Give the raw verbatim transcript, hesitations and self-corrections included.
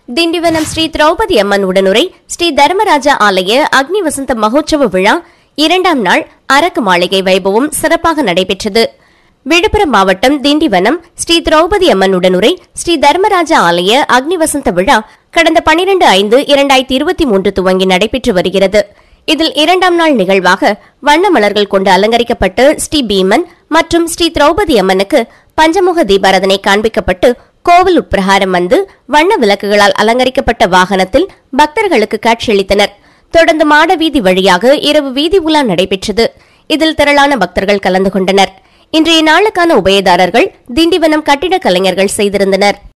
திண்டிவனம் ஸ்ரீ திரௌபதி அம்மன் உடனுரை ஸ்ரீ தர்மராஜா ஆலய அக்னி வசந்த மகோற்சவ விழா இரண்டாம் நாள் அரக்கு மாளிகை வைபவம் சிறப்பாக நடைபெற்றது. விழுப்புரம் மாவட்டம் திண்டிவனம் ஸ்ரீ திரௌபதி அம்மன் உடனுரை ஸ்ரீ தர்மராஜா ஆலய அக்னி வசந்த விழா கடந்த பனிரெண்டு ஐந்து இரண்டாயிரத்தி இருபத்தி மூன்று துவங்கி நடைபெற்று வருகிறது. இதில் இரண்டாம் நாள் நிகழ்வாக வண்ண மலர்கள் கொண்டு அலங்கரிக்கப்பட்டு ஸ்ரீ பீமன் மற்றும் ஸ்ரீ திரௌபதி அம்மனுக்கு பஞ்சமுக தீபாராதனை காண்பிக்கப்பட்டு கோவில் உட்பிரகாரம் வந்து வண்ண விளக்குகளால் அலங்கரிக்கப்பட்ட வாகனத்தில் பக்தர்களுக்கு காட்சியளித்தனர். தொடர்ந்து மாட வீதி வழியாக இரவு வீதி உலா நடைபெற்றது. இதில் திரளான பக்தர்கள் கலந்து கொண்டனர். இன்றைய நாளுக்கான உபயதாரர்கள் திண்டிவனம் கட்டிட கலைஞர்கள் செய்திருந்தனர்.